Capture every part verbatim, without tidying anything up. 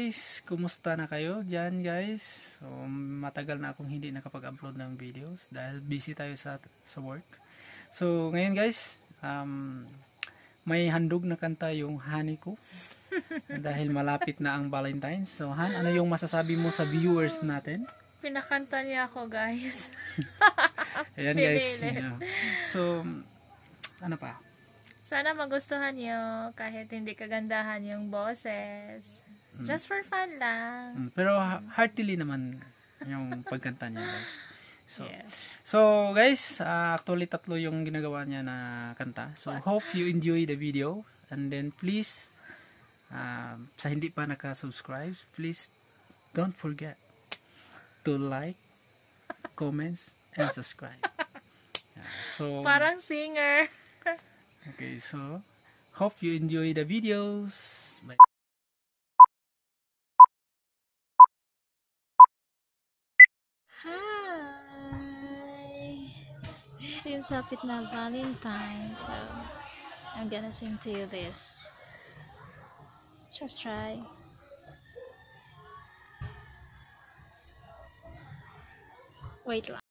guys, kumusta na kayo dyan guys? So matagal na akong hindi nakapag-upload ng videos dahil busy tayo sa, sa work. So ngayon guys, um, may handog na kanta yung honey ko dahil malapit na ang Valentine. So Han, ano yung masasabi mo sa viewers natin? Pinakanta niya ako guys. Ayan guys. Yeah. So ano pa? Sana magustuhan niyo kahit hindi kagandahan yung boses. Mm. Just for fun lang. Mm, pero heartily naman yung pagkanta niya guys. So, yes. so guys, uh, actually tatlo yung ginagawa niya na kanta. So What? Hope you enjoy the video. And then please, uh, sa hindi pa naka-subscribe, please don't forget to like, comments, and subscribe. Yeah, so parang singer. Okay, so hope you enjoy the videos. Bye. Hi! Since hapit na Valentine, so I'm gonna sing to you this. Just try. Wait lang.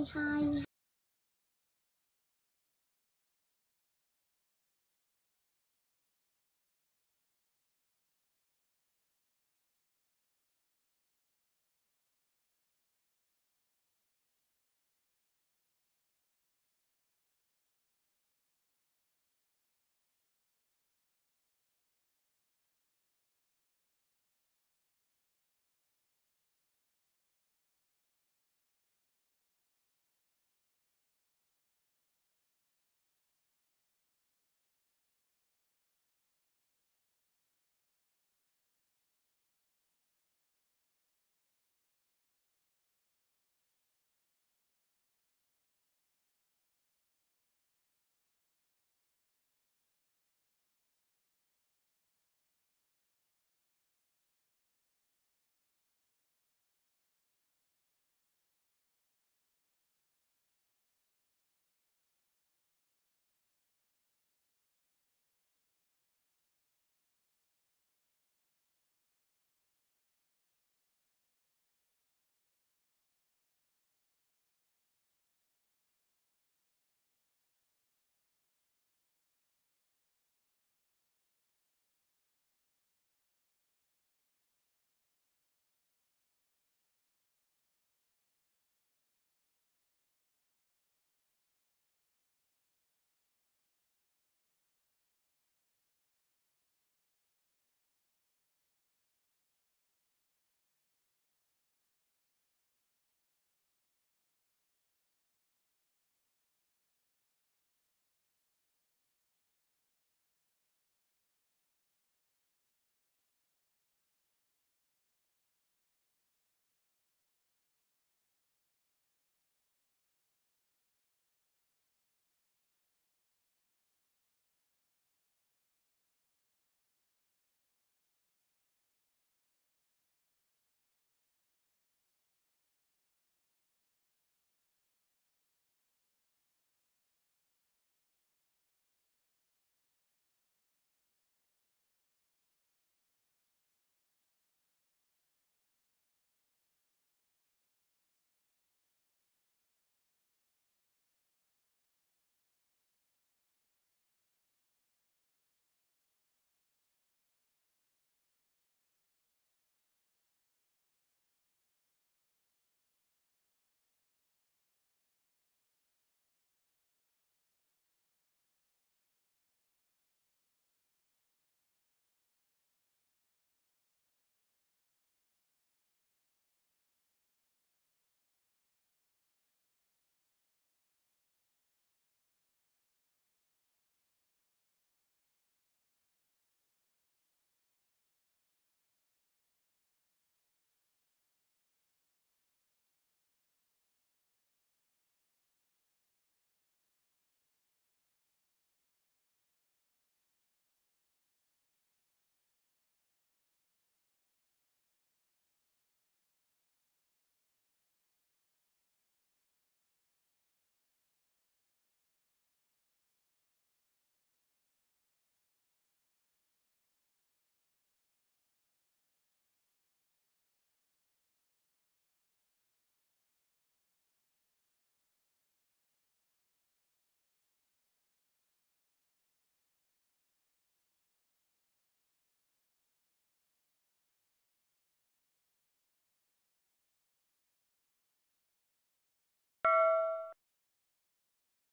hi.